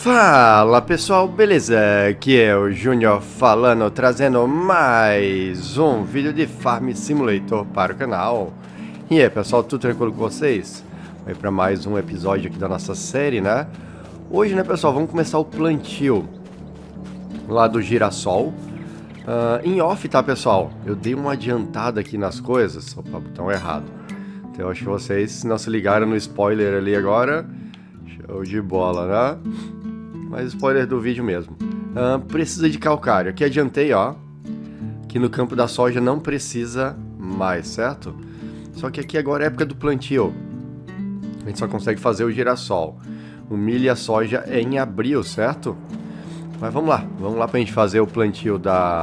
Fala pessoal, beleza? Aqui é o Júnior falando, trazendo mais um vídeo de Farm Simulator para o canal. E aí pessoal, tudo tranquilo com vocês? Vamos para mais um episódio aqui da nossa série, né? Hoje, né pessoal, vamos começar o plantio lá do girassol. Em off, tá pessoal? Eu dei uma adiantada aqui nas coisas. Opa, botão errado. Então eu acho que vocês não se ligaram no spoiler ali agora. Show de bola, né? Mas spoiler do vídeo mesmo. Precisa de calcário. Aqui adiantei, ó. Que no campo da soja não precisa mais, certo? Só que aqui agora é época do plantio. A gente só consegue fazer o girassol. O milho e a soja é em abril, certo? Mas vamos lá pra gente fazer o plantio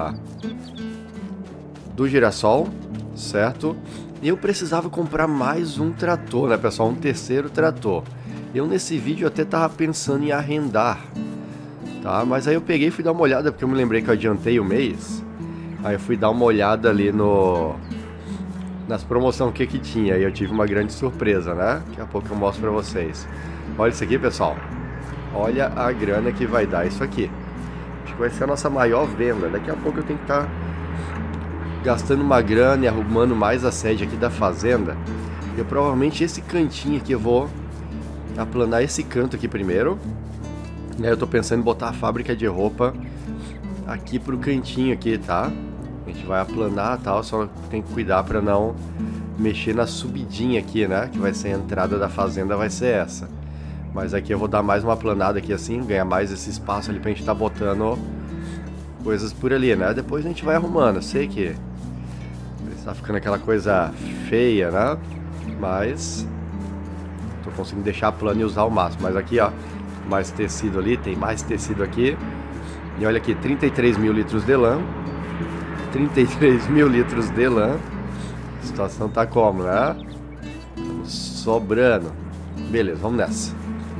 do girassol, certo? E eu precisava comprar mais um trator, né pessoal? Um terceiro trator. Eu nesse vídeo até tava pensando em arrendar, tá? Mas aí eu peguei e fui dar uma olhada, porque eu me lembrei que eu adiantei o mês. Aí eu fui dar uma olhada ali nas promoções que tinha, e eu tive uma grande surpresa, né? Daqui a pouco eu mostro pra vocês. Olha isso aqui, pessoal. Olha a grana que vai dar isso aqui. Acho que vai ser a nossa maior venda. Daqui a pouco eu tenho que estar gastando uma grana e arrumando mais a sede aqui da fazenda. Eu provavelmente esse cantinho aqui eu vou aplanar esse canto aqui primeiro. E aí eu tô pensando em botar a fábrica de roupa aqui pro cantinho aqui, tá? A gente vai aplanar e tal, só tem que cuidar pra não mexer na subidinha aqui, né? Que vai ser a entrada da fazenda, vai ser essa. Mas aqui eu vou dar mais uma aplanada aqui assim, ganhar mais esse espaço ali pra gente tá botando coisas por ali, né? Depois a gente vai arrumando. Eu sei que tá ficando aquela coisa feia, né? Mas tô conseguindo deixar plano e usar o máximo. Mas aqui, ó, mais tecido ali, tem mais tecido aqui. E olha aqui, 33 mil litros de lã. 33 mil litros de lã. A situação tá como, né? Sobrando. Beleza, vamos nessa.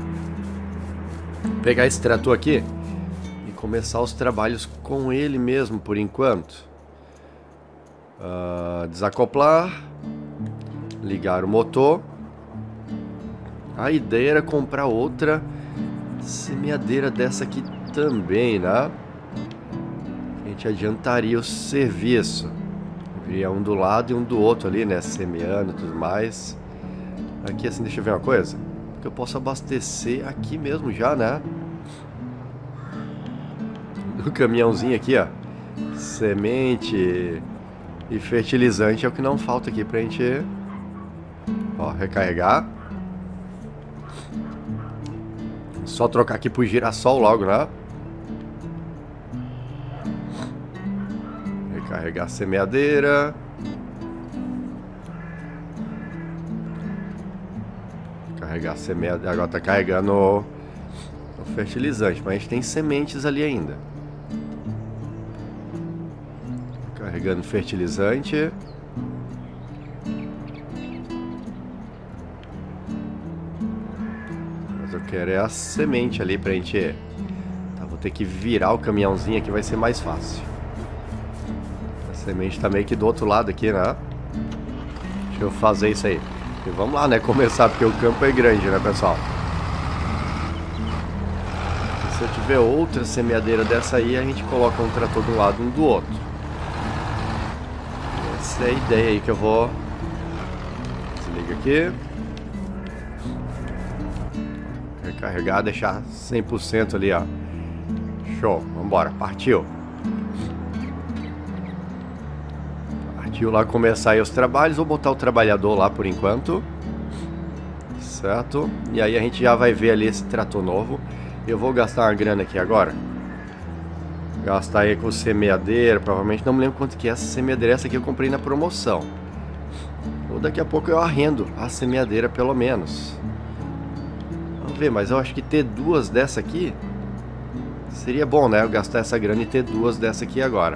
Pegar esse trator aqui e começar os trabalhos com ele mesmo por enquanto. Desacoplar, ligar o motor. A ideia era comprar outra semeadeira dessa aqui também, né? A gente adiantaria o serviço. Viria um do lado e um do outro ali, né? Semeando e tudo mais. Aqui assim, deixa eu ver uma coisa. Que eu posso abastecer aqui mesmo já, né? O caminhãozinho aqui, ó. Semente e fertilizante é o que não falta aqui pra gente, ó, recarregar. Só trocar aqui pro girassol logo, né? Recarregar a semeadeira. Carregar a semeadeira. Agora tá carregando o fertilizante, mas a gente tem sementes ali ainda. Carregando fertilizante. Mas eu quero é a semente ali pra gente... Tá, vou ter que virar o caminhãozinho aqui, vai ser mais fácil. A semente tá meio que do outro lado aqui, né? Deixa eu fazer isso aí. E vamos lá, né? Começar, porque o campo é grande, né, pessoal? E se eu tiver outra semeadeira dessa aí, a gente coloca um trator de um lado e um do outro. Essa é a ideia aí que eu vou... Desliga aqui. Recarregar, deixar 100% ali, ó. Show, vambora, partiu. Partiu lá começar aí os trabalhos. Vou botar o trabalhador lá por enquanto. Certo? E aí a gente já vai ver ali esse trator novo. Eu vou gastar uma grana aqui agora. Gastar aí com semeadeira. Provavelmente não me lembro quanto que é essa semeadeira. Essa aqui eu comprei na promoção. Ou daqui a pouco eu arrendo a semeadeira pelo menos. Vamos ver, mas eu acho que ter duas dessa aqui seria bom, né? Eu gastar essa grana e ter duas dessa aqui agora.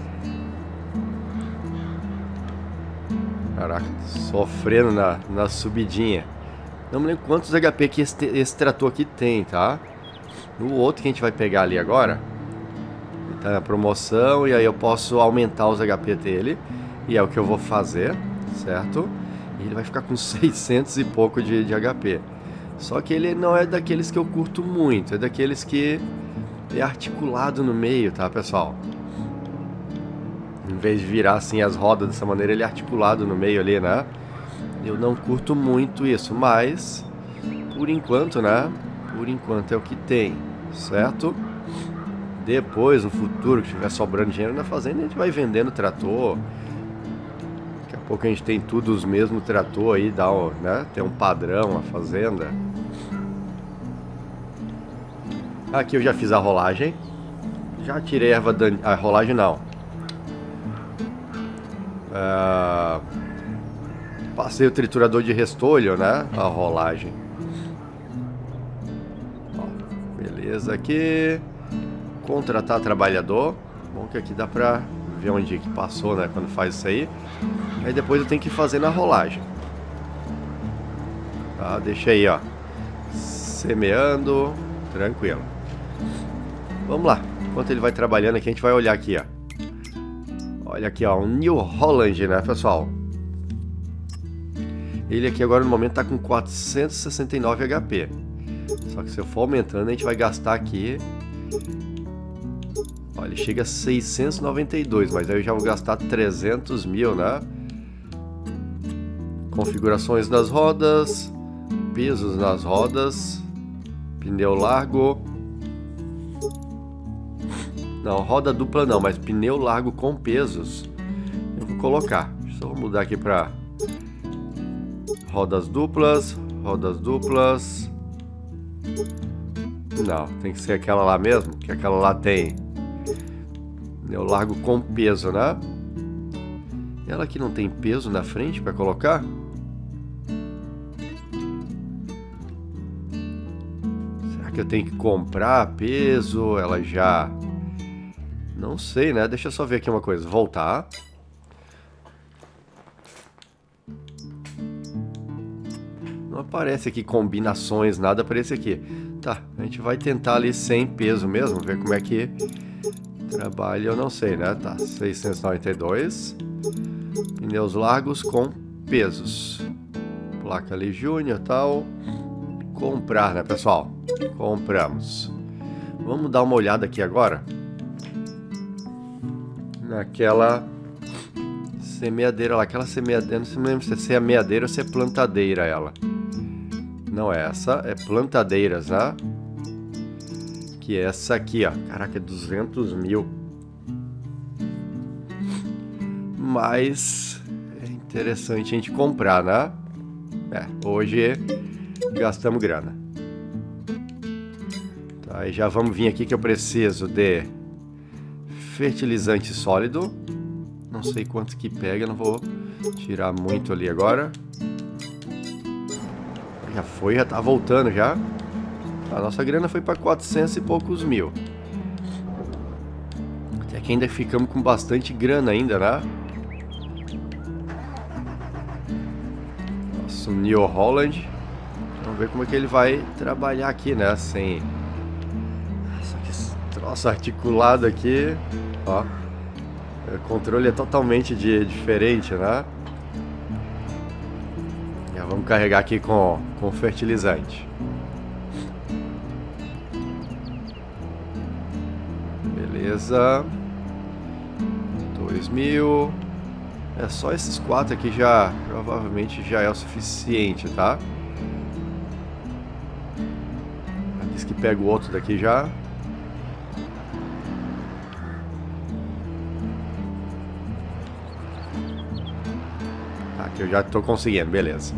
Caraca, sofrendo na subidinha. Não me lembro quantos HP que esse trator aqui tem, tá? No outro que a gente vai pegar ali agora, ele tá na promoção e aí eu posso aumentar os HP dele. E é o que eu vou fazer, certo? E ele vai ficar com 600 e pouco de HP. Só que ele não é daqueles que eu curto muito, é daqueles que é articulado no meio, tá, pessoal? Em vez de virar assim as rodas dessa maneira, ele é articulado no meio ali, né? Eu não curto muito isso, mas por enquanto, né? Por enquanto é o que tem, certo? Depois, no futuro, que estiver sobrando dinheiro na fazenda, a gente vai vendendo trator. Daqui a pouco a gente tem tudo os mesmos trator aí, né? Tem um padrão a fazenda. Aqui eu já fiz a rolagem. Já tirei a erva daninha. A rolagem não. Passei o triturador de restolho, né? A rolagem. Ó, beleza aqui. Contratar trabalhador. Bom que aqui dá pra ver onde que passou, né? Quando faz isso aí. Aí depois eu tenho que fazer na rolagem. Tá? Deixa aí, ó. Semeando. Tranquilo. Vamos lá. Enquanto ele vai trabalhando aqui, a gente vai olhar aqui, ó. Olha aqui, ó. Um New Holland, né, pessoal? Ele aqui agora no momento tá com 469 HP. Só que se eu for aumentando, a gente vai gastar aqui... Olha, ele chega a 692, mas aí eu já vou gastar 300 mil, né? Configurações das rodas, pesos nas rodas, pneu largo. Não, roda dupla não, mas pneu largo com pesos. Eu vou colocar. Só vou mudar aqui para rodas duplas, rodas duplas. Não, tem que ser aquela lá mesmo, que aquela lá tem pneu largo com peso, né? Ela aqui não tem peso na frente para colocar? Será que eu tenho que comprar peso? Ela já... Não sei, né? Deixa eu só ver aqui uma coisa. Voltar. Não aparece aqui combinações, nada para esse aqui. Tá, a gente vai tentar ali sem peso mesmo, ver como é que trabalha, eu não sei, né? Tá, 692. Pneus largos com pesos. Placa ali Júnior e tal. Comprar, né, pessoal? Compramos. Vamos dar uma olhada aqui agora. Naquela semeadeira lá. Aquela semeadeira, não sei mesmo se é semeadeira ou se é plantadeira ela. Não é essa, é plantadeiras, né? Que é essa aqui, ó. Caraca, é 200 mil. Mas é interessante a gente comprar, né? Hoje gastamos grana. Tá, e já vamos vir aqui que eu preciso de fertilizante sólido. Não sei quanto que pega, não vou tirar muito ali agora. Já foi, já tá voltando já. A nossa grana foi para 400 e poucos mil. Até que ainda ficamos com bastante grana ainda, né? Nossa, o New Holland. Vamos ver como é que ele vai trabalhar aqui, né? Sem... Só que esse troço articulado aqui, ó. O controle é totalmente diferente, né? Já vamos carregar aqui com fertilizante. Beleza. 2000. É só esses 4 aqui já provavelmente já é o suficiente, tá? Diz que pega o outro daqui já. Aqui eu já tô conseguindo, beleza.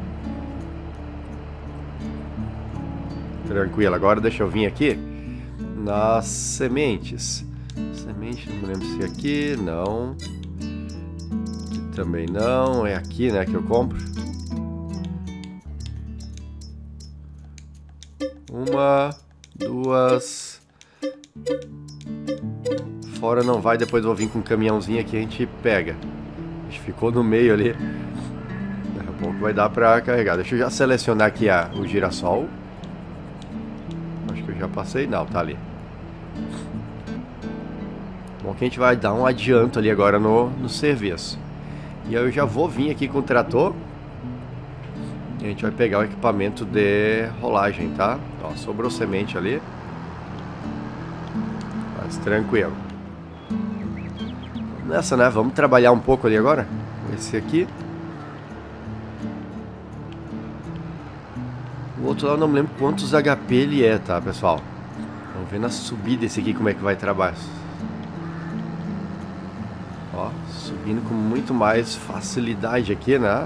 Tranquilo, agora deixa eu vir aqui nas sementes. Semente, não me lembro se é aqui, não. Aqui também não, é aqui, né, que eu compro. Uma, duas. Fora não vai, depois eu vou vir com um caminhãozinho aqui, a gente pega. A gente ficou no meio ali. Daqui a pouco vai dar pra carregar. Deixa eu já selecionar aqui o girassol. Acho que eu já passei. Não, tá ali. Bom que a gente vai dar um adianto ali agora no serviço. E aí eu já vou vir aqui com o trator. E a gente vai pegar o equipamento de rolagem, tá? Ó, sobrou semente ali. Mas tranquilo. Nessa, né? Vamos trabalhar um pouco ali agora. Esse aqui. O outro lá eu não me lembro quantos HP ele é, tá, pessoal? Vamos ver na subida esse aqui como é que vai trabalhar. Ó, subindo com muito mais facilidade aqui, né?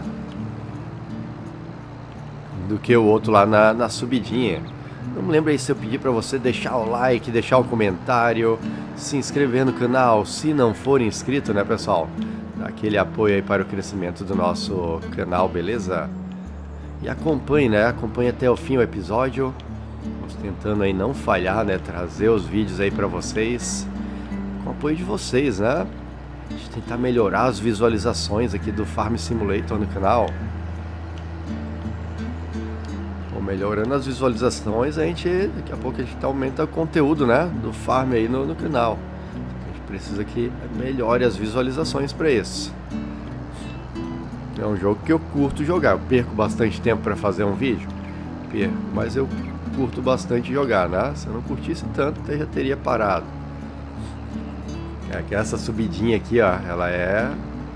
Do que o outro lá na subidinha. Não me lembro aí se eu pedi pra você deixar o like, deixar o comentário, se inscrever no canal, se não for inscrito, né, pessoal? Dá aquele apoio aí para o crescimento do nosso canal, beleza? E acompanhe, né? Acompanhe até o fim o episódio. Vamos tentando aí não falhar, né? Trazer os vídeos aí pra vocês. Com o apoio de vocês, né? A gente tentar melhorar as visualizações aqui do Farm Simulator no canal. Melhorando as visualizações, daqui a pouco a gente aumenta o conteúdo, né, do Farm aí no canal. A gente precisa que melhore as visualizações para isso. É um jogo que eu curto jogar. Eu perco bastante tempo para fazer um vídeo, perco, mas eu curto bastante jogar, né? Se eu não curtisse tanto, eu já teria parado. É que essa subidinha aqui, ó, ela é...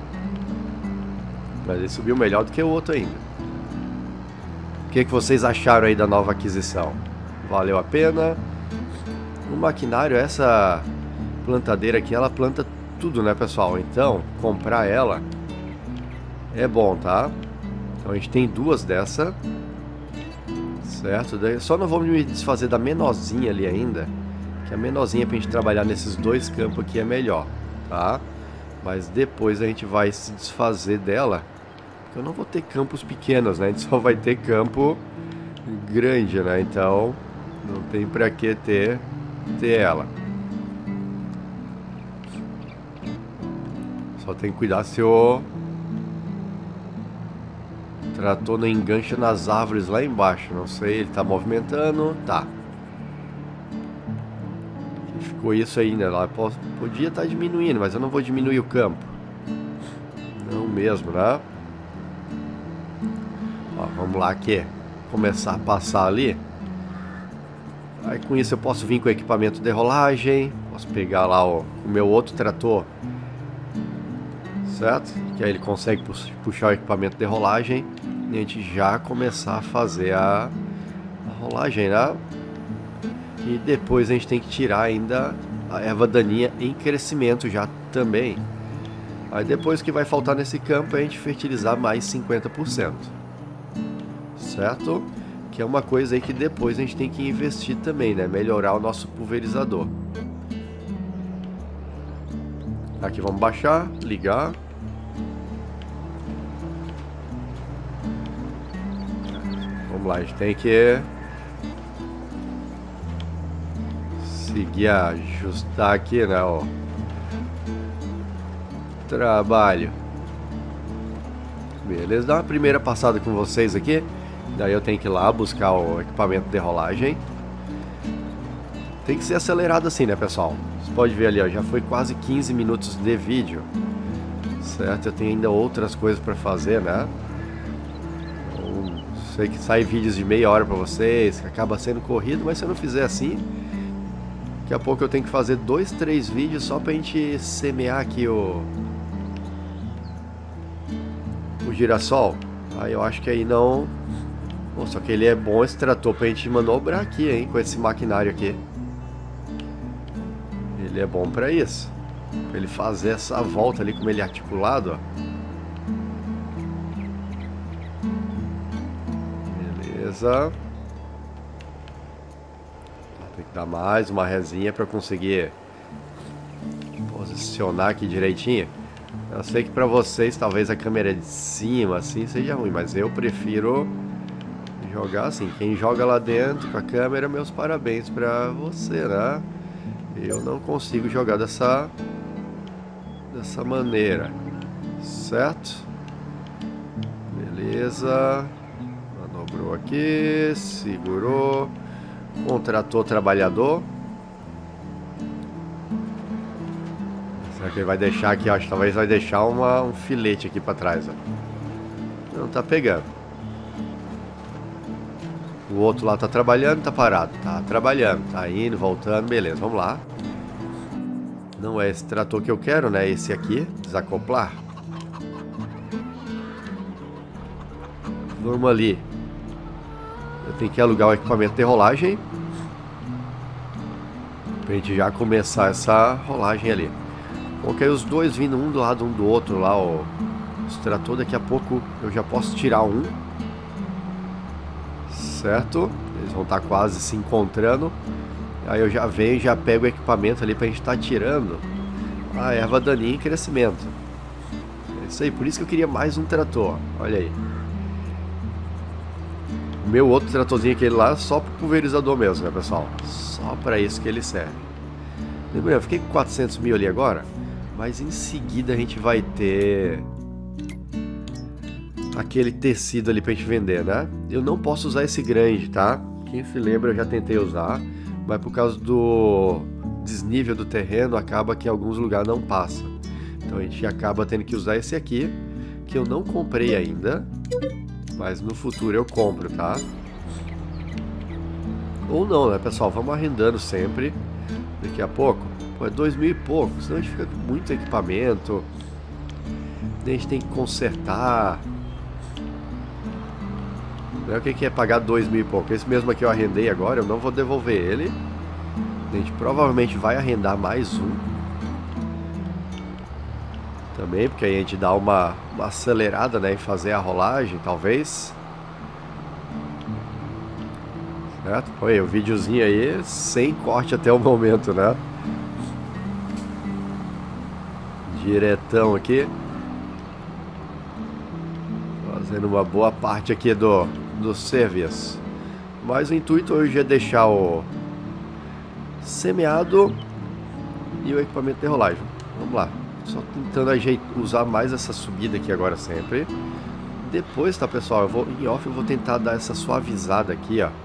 Mas ele subiu melhor do que o outro ainda. O que vocês acharam aí da nova aquisição? Valeu a pena? O maquinário, essa plantadeira aqui, ela planta tudo, né, pessoal? Então, comprar ela é bom, tá? Então a gente tem duas dessa, certo? Só não vou me desfazer da menorzinha ali ainda, que a menorzinha pra gente trabalhar nesses dois campos aqui é melhor, tá? Mas depois a gente vai se desfazer dela. Eu não vou ter campos pequenos, né? A gente só vai ter campo grande, né? Então não tem pra que ter ela. Só tem que cuidar se o trator não engancha nas árvores lá embaixo. Não sei, ele tá movimentando. Tá. Ficou isso aí, né? Lá podia estar diminuindo, mas eu não vou diminuir o campo. Não mesmo, né? Ó, vamos lá aqui, começar a passar ali. Aí com isso eu posso vir com o equipamento de rolagem. Posso pegar lá o meu outro trator, certo? Que aí ele consegue puxar o equipamento de rolagem e a gente já começar a fazer a rolagem, né? E depois a gente tem que tirar ainda a erva daninha em crescimento já também. Aí depois que vai faltar nesse campo é a gente fertilizar mais 50%. Certo? Que é uma coisa aí que depois a gente tem que investir também, né? Melhorar o nosso pulverizador. Aqui vamos baixar, ligar. Vamos lá, a gente tem que seguir, ajustar aqui, né? Ó. Trabalho. Beleza, dá uma primeira passada com vocês aqui. Daí eu tenho que ir lá buscar o equipamento de rolagem. Tem que ser acelerado assim, né, pessoal? Você pode ver ali, ó, já foi quase 15 minutos de vídeo. Certo? Eu tenho ainda outras coisas para fazer, né? Então, sei que sai vídeos de meia hora para vocês, que acaba sendo corrido, mas se eu não fizer assim, daqui a pouco eu tenho que fazer 2, 3 vídeos só pra gente semear aqui o girassol. Aí eu acho que aí não... Pô, só que ele é bom esse trator pra gente manobrar aqui, hein, com esse maquinário aqui. Ele é bom pra isso. Pra ele fazer essa volta ali, como ele é articulado, ó. Beleza. Tem que dar mais uma resinha pra conseguir posicionar aqui direitinho. Eu sei que pra vocês talvez a câmera de cima assim seja ruim, mas eu prefiro jogar assim. Quem joga lá dentro com a câmera, meus parabéns pra você, né? Eu não consigo jogar dessa maneira, certo? Beleza. Manobrou aqui, segurou, contratou trabalhador. Será que ele vai deixar aqui? Acho que talvez vai deixar um filete aqui pra trás, ó. Não tá pegando. O outro lá tá trabalhando, tá parado. Tá trabalhando, tá indo, voltando, beleza, vamos lá. Não é esse trator que eu quero, né? Esse aqui, desacoplar. Vamos ali. Eu tenho que alugar o equipamento de rolagem pra gente já começar essa rolagem ali. Coloquei os dois vindo um do lado um do outro lá, ó. Os trator, daqui a pouco eu já posso tirar um. Certo? Eles vão estar quase se encontrando. Aí eu já venho e já pego o equipamento ali pra gente estar tirando a erva daninha em crescimento. É isso aí, por isso que eu queria mais um trator. Olha aí. O meu outro tratorzinho, aquele lá, só pro pulverizador mesmo, né, pessoal? Só pra isso que ele serve. Lembrando, eu fiquei com 400 mil ali agora, mas em seguida a gente vai ter aquele tecido ali pra gente vender, né? Eu não posso usar esse grande, tá? Quem se lembra, eu já tentei usar, mas por causa do desnível do terreno, acaba que em alguns lugares não passa. Então a gente acaba tendo que usar esse aqui, que eu não comprei ainda, mas no futuro eu compro, tá? Ou não, né, pessoal? Vamos arrendando sempre. Daqui a pouco, pô, é 2.000 e pouco, senão a gente fica com muito equipamento. A gente tem que consertar. O que é pagar 2.000 e pouco? Esse mesmo aqui eu arrendei agora, eu não vou devolver ele. A gente provavelmente vai arrendar mais um também, porque aí a gente dá uma acelerada, né, em fazer a rolagem, talvez. Certo? Foi o videozinho aí sem corte até o momento, né? Diretão aqui. Fazendo uma boa parte aqui do serviço. Mas o intuito hoje é deixar o semeado e o equipamento de rolagem. Vamos lá. Só tentando usar mais essa subida aqui agora sempre. Depois, tá, pessoal? Em off eu vou tentar dar essa suavizada aqui, ó.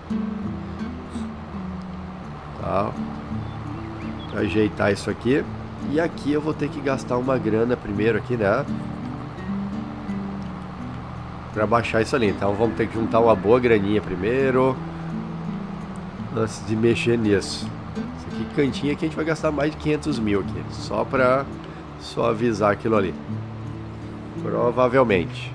Tá. Ajeitar isso aqui. E aqui eu vou ter que gastar uma grana primeiro aqui, né? Pra baixar isso ali. Então vamos ter que juntar uma boa graninha primeiro, antes de mexer nisso. Esse aqui, cantinho aqui, a gente vai gastar mais de 500 mil aqui. Só pra suavizar aquilo ali. Provavelmente.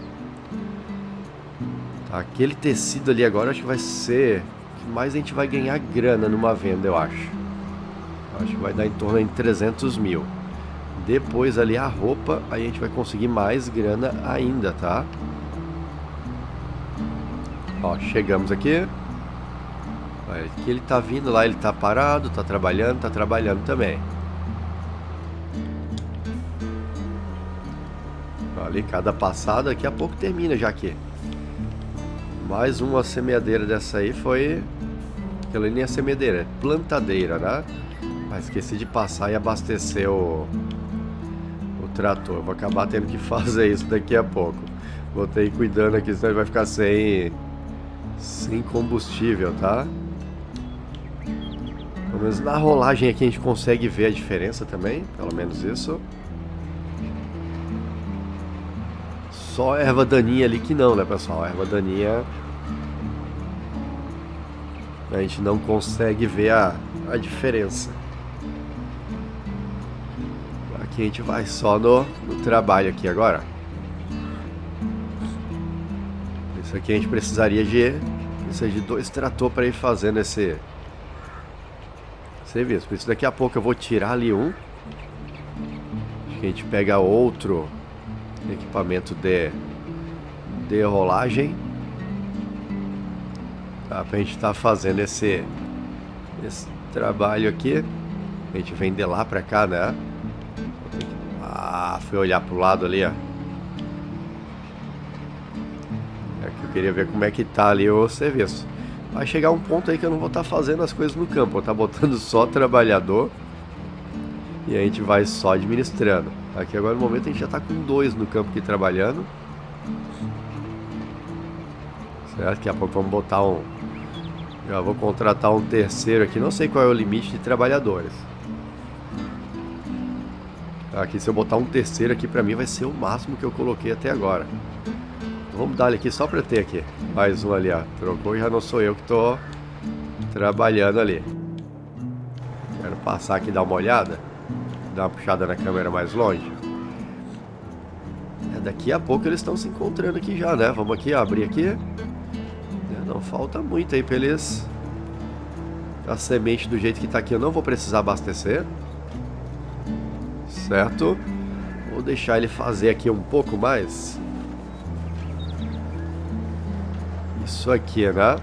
Tá, aquele tecido ali agora acho que vai ser que mais a gente vai ganhar grana numa venda, eu acho. Acho que vai dar em torno de 300 mil. Depois ali a roupa, aí a gente vai conseguir mais grana ainda, tá? Ó, chegamos aqui. Olha, aqui ele tá vindo lá, ele tá parado, tá trabalhando também. Ali, cada passada, daqui a pouco termina já aqui. Mais uma semeadeira dessa aí foi... Aquela nem é semeadeira, é plantadeira, né? Mas esqueci de passar e abastecer o trator. Vou acabar tendo que fazer isso daqui a pouco. Vou ter que ir cuidando aqui, senão ele vai ficar sem combustível, tá? Pelo menos na rolagem aqui a gente consegue ver a diferença também. Pelo menos isso. Só erva daninha ali que não, né, pessoal? A erva daninha a gente não consegue ver a diferença. Aqui a gente vai só no trabalho aqui agora. Isso aqui a gente precisaria de 2 trator para ir fazendo esse serviço. Por isso daqui a pouco eu vou tirar ali um. Acho que a gente pega outro equipamento de rolagem, tá, pra gente estar fazendo esse trabalho aqui. A gente vem de lá pra cá, né? Ah, fui olhar pro lado ali, ó. É que eu queria ver como é que tá ali o serviço. Vai chegar um ponto aí que eu não vou estar fazendo as coisas no campo, vou estar botando só trabalhador e a gente vai só administrando. Aqui agora no momento a gente já está com 2 no campo aqui trabalhando. Certo? Daqui a pouco vamos botar já vou contratar um terceiro aqui. Não sei qual é o limite de trabalhadores. Aqui se eu botar um terceiro aqui pra mim vai ser o máximo que eu coloquei até agora. Vamos dar ele aqui só pra ter aqui. Mais um ali, ó. Trocou e já não sou eu que tô trabalhando ali. Quero passar aqui e dar uma olhada. Dar uma puxada na câmera mais longe. Daqui a pouco eles estão se encontrando aqui já, né? Vamos aqui, abrir aqui. Não falta muito aí pra eles. A semente do jeito que tá aqui eu não vou precisar abastecer. Certo? Vou deixar ele fazer aqui um pouco mais. Isso aqui, né?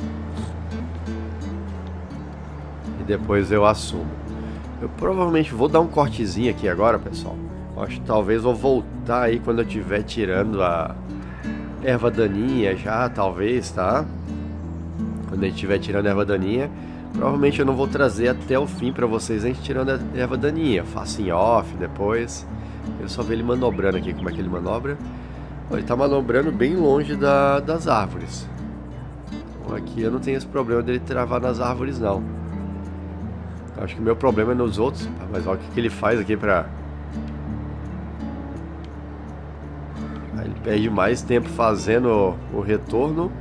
E depois eu assumo. Eu provavelmente vou dar um cortezinho aqui agora, pessoal. Acho que talvez vou voltar aí quando eu estiver tirando a erva daninha já, talvez, tá? Quando a gente estiver tirando a erva daninha. Provavelmente eu não vou trazer até o fim pra vocês a gente tirando a erva daninha. Faço em off depois. Eu só ver ele manobrando aqui, como é que ele manobra. Ele tá manobrando bem longe das árvores. Então aqui eu não tenho esse problema dele travar nas árvores, não. Acho que o meu problema é nos outros. Mas olha o que ele faz aqui pra... Ele perde mais tempo fazendo o retorno.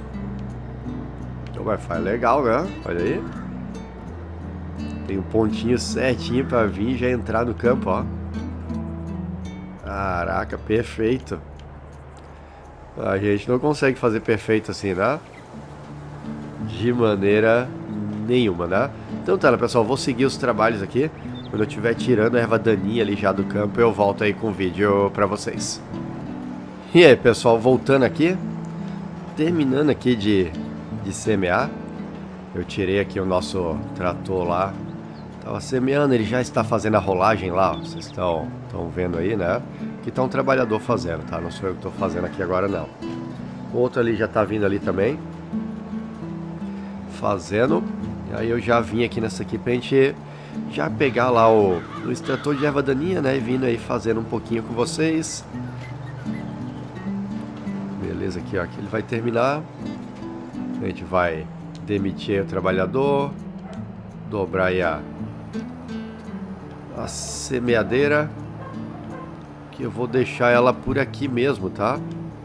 O Wi-Fi é legal, né? Olha aí. Tem um pontinho certinho pra vir e já entrar no campo, ó. Caraca, perfeito. A gente não consegue fazer perfeito assim, né? De maneira nenhuma, né? Então tá, pessoal, vou seguir os trabalhos aqui. Quando eu estiver tirando a erva daninha ali já do campo, eu volto aí com o vídeo pra vocês. E aí, pessoal, voltando aqui. Terminando aqui de semear. Eu tirei aqui o nosso trator lá. Tava semeando, ele já está fazendo a rolagem lá. Vocês estão vendo aí, né? Que tá um trabalhador fazendo, tá? Não sou eu que estou fazendo aqui agora, não. O outro ali já tá vindo ali também. Fazendo. E aí eu já vim aqui nessa aqui pra gente já pegar lá o extrator de erva daninha, né? E vindo aí fazendo um pouquinho com vocês. Beleza, aqui, ó. Aqui ele vai terminar. A gente vai demitir o trabalhador. Dobrar aí a semeadeira. Que eu vou deixar ela por aqui mesmo, tá?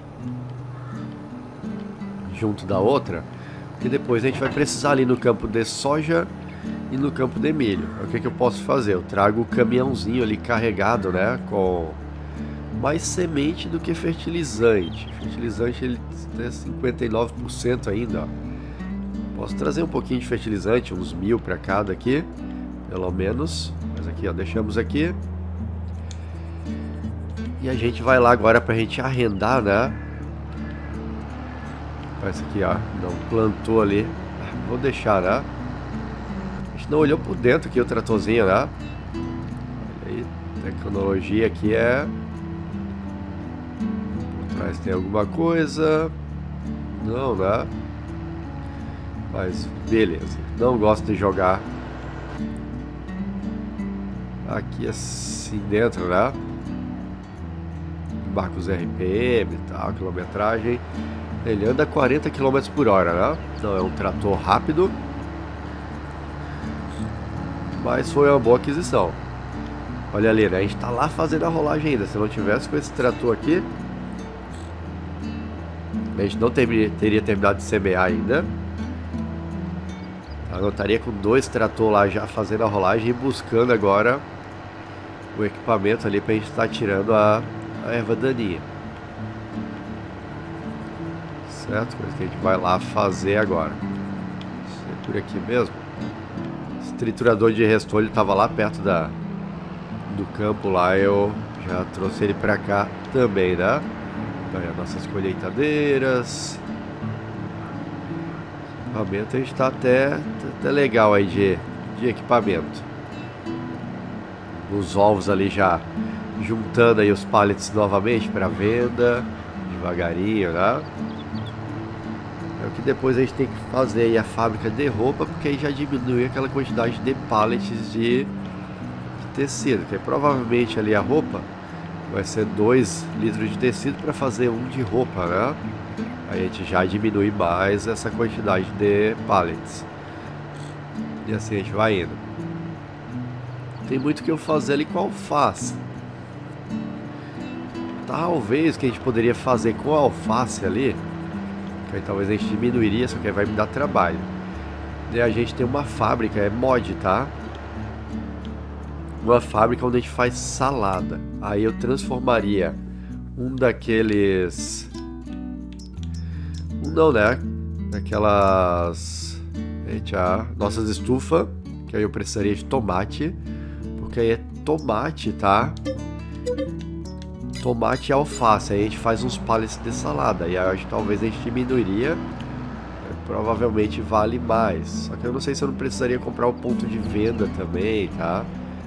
Junto da outra. Porque depois a gente vai precisar ali no campo de soja e no campo de milho. O que eu posso fazer? Eu trago o caminhãozinho ali carregado, né? Com mais semente do que fertilizante. Fertilizante ele é 59% ainda, ó. Posso trazer um pouquinho de fertilizante, uns 1000 para cada aqui, pelo menos. Mas aqui, ó, deixamos aqui. E a gente vai lá agora pra gente arrendar, né? Esse aqui, ó, não plantou ali. Vou deixar, né? A gente não olhou por dentro aqui o tratorzinho, né? Olha aí, tecnologia aqui é... Por trás tem alguma coisa. Não, né? Mas beleza. Não gosto de jogar aqui assim dentro, né? Barcos RPM e tal, quilometragem. Ele anda 40 km por hora, né? Então é um trator rápido. Mas foi uma boa aquisição. Olha ali, né? A gente tá lá fazendo a rolagem ainda. Se não tivesse com esse trator aqui, a gente não teria terminado de semear ainda. Eu estaria com 2 tratores lá já fazendo a rolagem e buscando agora o equipamento ali pra gente estar tirando a erva daninha. Certo? Coisa que a gente vai lá fazer agora. Isso é por aqui mesmo. Esse triturador de restolho estava lá perto do campo lá. Eu já trouxe ele pra cá também, né? Então, as nossas colheitadeiras. Equipamento, a gente tá até legal aí de equipamento. Os ovos ali já juntando aí os pallets novamente para venda. Devagarinho, né? É o que depois a gente tem que fazer aí a fábrica de roupa, porque aí já diminui aquela quantidade de pallets de tecido, que aí provavelmente ali a roupa vai ser 2 litros de tecido para fazer um de roupa, né? Aí a gente já diminui mais essa quantidade de pallets. E assim a gente vai indo. Tem muito que eu fazer ali com alface. talvez o que a gente poderia fazer com a alface ali, que aí talvez a gente diminuiria, só que aí vai me dar trabalho. E a gente tem uma fábrica, é mod, tá? Uma fábrica onde a gente faz salada. Aí eu transformaria um daqueles... Não, né? Daquelas... Eita, nossas estufas, que aí eu precisaria de tomate, porque aí é tomate, tá? Tomate e alface, aí a gente faz uns pallets de salada, e aí eu acho que talvez a gente diminuiria, provavelmente vale mais, só que eu não sei se eu não precisaria comprar um ponto de venda também, tá?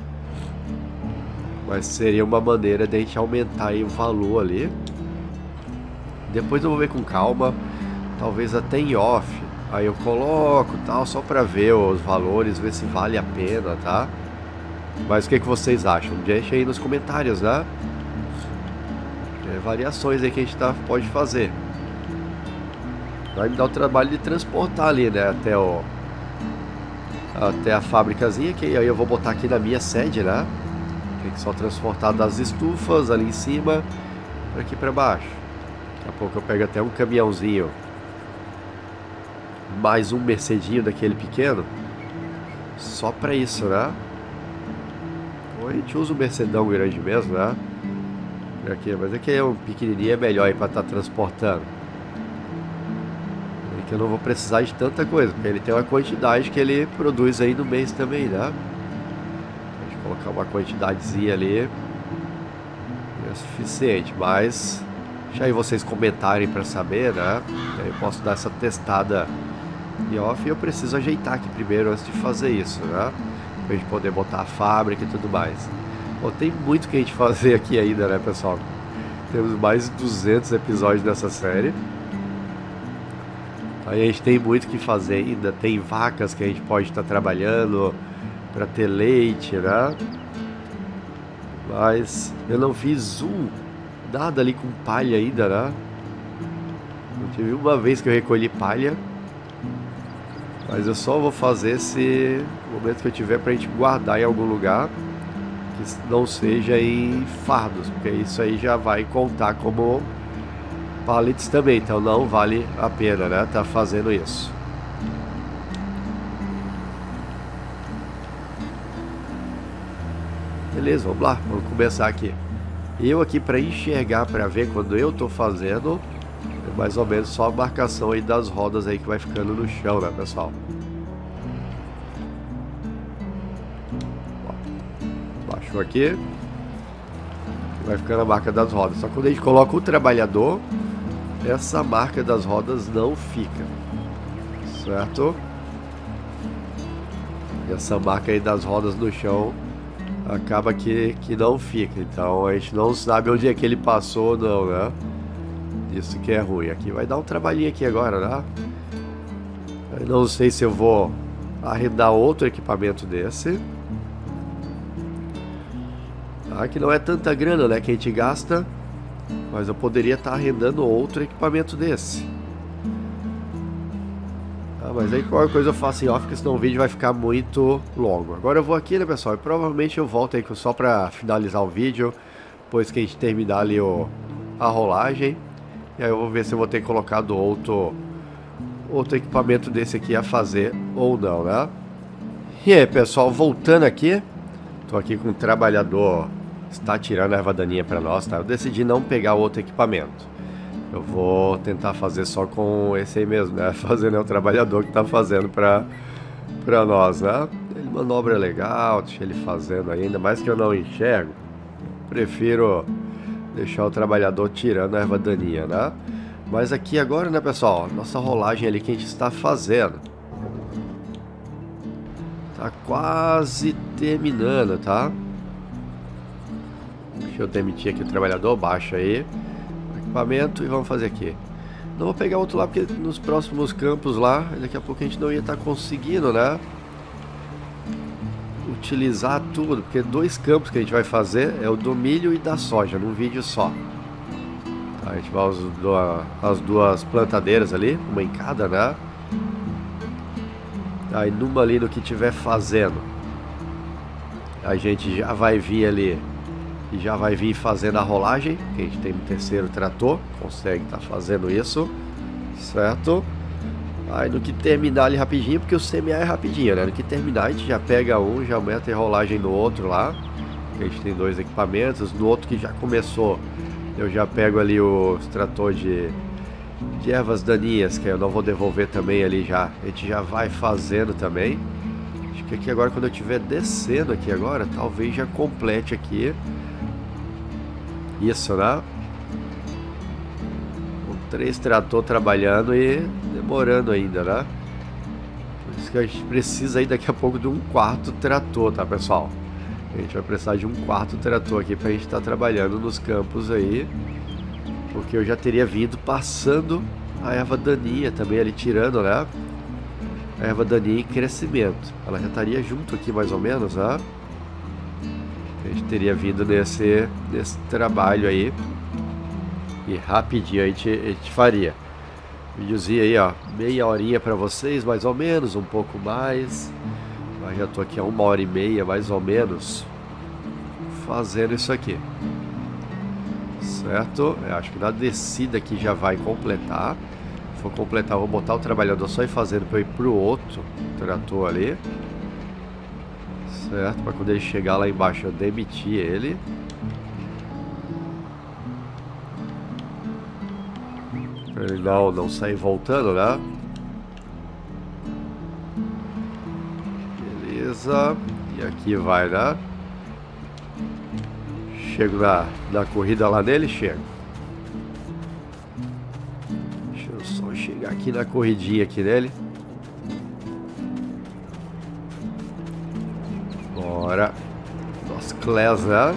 Mas seria uma maneira de a gente aumentar aí o valor ali. Depois eu vou ver com calma, talvez até em off, aí eu coloco tal, só pra ver os valores, ver se vale a pena, tá? Mas o que vocês acham? Deixa aí nos comentários, né? Variações aí que a gente pode fazer. Vai me dar o trabalho de transportar ali, né? Até a fábricazinha, que aí eu vou botar aqui na minha sede, né? Tem que só transportar das estufas ali em cima para aqui para baixo. Daqui a pouco eu pego até um caminhãozinho, mais um mercedinho daquele pequeno, só para isso, né? Ou a gente usa o mercedão grande mesmo, né? Aqui, mas aqui é um pequenininho, é melhor aí para estar transportando. É que eu não vou precisar de tanta coisa, porque ele tem uma quantidade que ele produz aí no mês também, né? Deixa eu colocar uma quantidadezinha ali, é suficiente, mas deixa aí vocês comentarem para saber, né? Aí eu posso dar essa testada em off, e eu preciso ajeitar aqui primeiro antes de fazer isso, né? Pra gente poder botar a fábrica e tudo mais. Bom, tem muito que a gente fazer aqui ainda, né, pessoal? Temos mais de 200 episódios dessa série. Aí a gente tem muito que fazer ainda. Tem vacas que a gente pode estar trabalhando para ter leite, né? Mas eu não fiz nada ali com palha ainda, né? Eu tive uma vez que eu recolhi palha. Mas eu só vou fazer esse momento que eu tiver pra gente guardar em algum lugar, que não seja em fardos, porque isso aí já vai contar como pallets também, então não vale a pena, né, tá fazendo isso. Beleza, vamos lá, vamos começar aqui. Eu aqui para enxergar, para ver quando eu tô fazendo, é mais ou menos só a marcação aí das rodas aí que vai ficando no chão, né, pessoal? Baixou aqui, vai ficando a marca das rodas. Só que quando a gente coloca o trabalhador, essa marca das rodas não fica, certo? E essa marca aí das rodas no chão acaba que não fica. Então a gente não sabe onde é que ele passou, não, né? Isso que é ruim. Aqui vai dar um trabalhinho aqui agora, né? Eu não sei se eu vou arrendar outro equipamento desse. Tá? Que não é tanta grana, né, que a gente gasta. Mas eu poderia estar arrendando outro equipamento desse. Tá? Mas aí qualquer coisa eu faço em off, porque senão o vídeo vai ficar muito longo. Agora eu vou aqui, né, pessoal? E provavelmente eu volto aí só para finalizar o vídeo, depois que a gente terminar ali a rolagem. E aí eu vou ver se eu vou ter colocado outro equipamento desse aqui a fazer ou não, né? E aí, pessoal, voltando aqui. Tô aqui com o trabalhador, está tirando a erva daninha para nós, tá? Eu decidi não pegar outro equipamento. Eu vou tentar fazer só com esse aí mesmo, né? Fazendo é o trabalhador que tá fazendo para nós, né? Ele manobra legal, deixa ele fazendo aí, ainda mais que eu não enxergo. Prefiro deixar o trabalhador tirando a erva daninha, né? Mas aqui agora, né, pessoal, nossa rolagem ali que a gente está fazendo tá quase terminando, tá? Deixa eu demitir aqui o trabalhador, baixa aí o equipamento e vamos fazer aqui. Não vou pegar outro lá porque nos próximos campos lá, daqui a pouco a gente não ia estar conseguindo, né, utilizar tudo, porque 2 campos que a gente vai fazer é o do milho e da soja, num vídeo só. Tá, a gente vai usar as 2 plantadeiras ali, uma em cada, né? Aí numa ali no que tiver fazendo, a gente já vai vir ali E já vai vir fazendo a rolagem, que a gente tem um terceiro trator, consegue estar fazendo isso, certo? Aí no que terminar ali rapidinho, porque o CMA é rapidinho, né? No que terminar a gente já pega um, já aumenta a rolagem no outro lá. A gente tem dois equipamentos. No outro que já começou, eu já pego ali o extrator de ervas daninhas, que eu não vou devolver também ali já. A gente já vai fazendo também. Acho que aqui agora, quando eu estiver descendo aqui agora, talvez já complete aqui. Isso, né? Com 3 trator trabalhando e demorando ainda, né? Por isso que a gente precisa aí daqui a pouco de um quarto trator, tá, pessoal? A gente vai precisar de um quarto trator aqui pra gente estar trabalhando nos campos aí. Porque eu já teria vindo passando a erva daninha também ali, tirando, né? A erva daninha em crescimento. Ela já estaria junto aqui mais ou menos, né? A gente teria vindo nesse trabalho aí. E rapidinho a gente faria. Videozinho aí, ó, meia horinha pra vocês, mais ou menos, um pouco mais. Mas já tô aqui há 1h30, mais ou menos, fazendo isso aqui. Certo? Eu acho que na descida aqui já vai completar. Se for completar, eu vou botar o trabalhador só ir fazendo para eu ir pro outro trator ali. Certo? Para quando ele chegar lá embaixo eu demitir ele. Pra ele não sair voltando, né? Beleza. E aqui vai, né? Chego na corrida lá nele, chego. Deixa eu só chegar aqui na corridinha aqui nele. Bora. Nosso Class, né?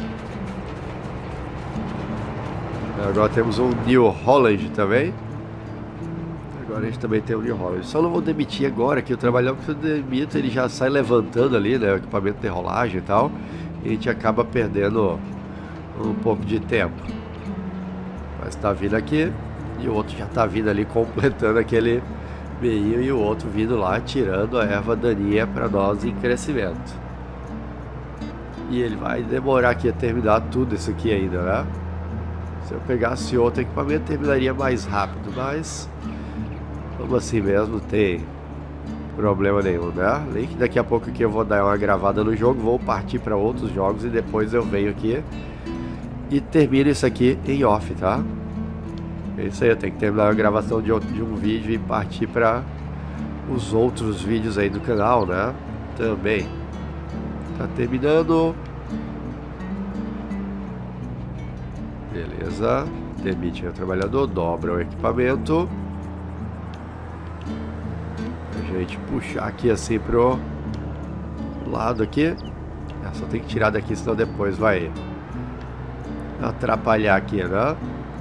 Agora temos um New Holland também. Agora a gente também tem um New Holland. Só não vou demitir agora que eu trabalhava, porque eu demito, ele já sai levantando ali, né? O equipamento de rolagem e tal. E a gente acaba perdendo um pouco de tempo. Mas tá vindo aqui. E o outro já tá vindo ali completando aquele meio. E o outro vindo lá tirando a erva daninha para nós em crescimento. E ele vai demorar aqui a terminar tudo isso aqui ainda, né? Se eu pegasse outro equipamento terminaria mais rápido. Mas como assim mesmo, tem problema nenhum, né? Nem que daqui a pouco aqui eu vou dar uma gravada no jogo, vou partir para outros jogos e depois eu venho aqui e termino isso aqui em off, tá? É isso aí, eu tenho que terminar a gravação de um vídeo e partir para os outros vídeos aí do canal, né? Também. Tá terminando. Beleza. Demite o trabalhador, dobra o equipamento. A gente puxar aqui assim pro lado aqui. Só tem que tirar daqui, senão depois vai atrapalhar aqui, né?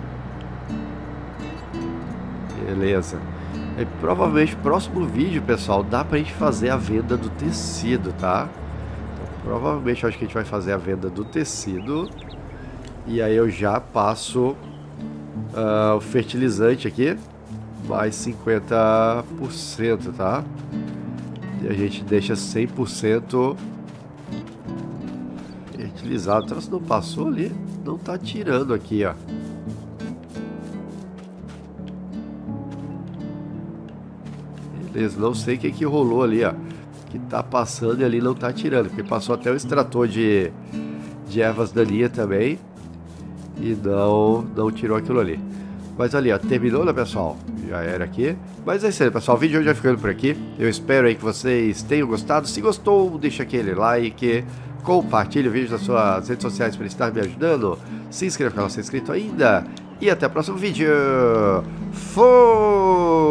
Beleza. E provavelmente próximo vídeo, pessoal, dá pra gente fazer a venda do tecido, tá? Então, provavelmente acho que a gente vai fazer a venda do tecido. E aí eu já passo o fertilizante aqui, mais 50%, tá? E a gente deixa 100% fertilizado. Então, se não passou ali, não tá tirando aqui, ó. Beleza, não sei o que rolou ali, ó. Que tá passando e ali não tá tirando. Porque passou até o extrator de ervas daninhas também. E não tirou aquilo ali. Mas ali, ó, terminou, né, pessoal? Já era aqui. Mas é isso aí, pessoal. O vídeo hoje vai ficando por aqui. Eu espero aí que vocês tenham gostado. Se gostou, deixa aquele like. Compartilhe o vídeo nas suas redes sociais para estar me ajudando. Se inscreva no canal se não é inscrito ainda. E até o próximo vídeo. Fui!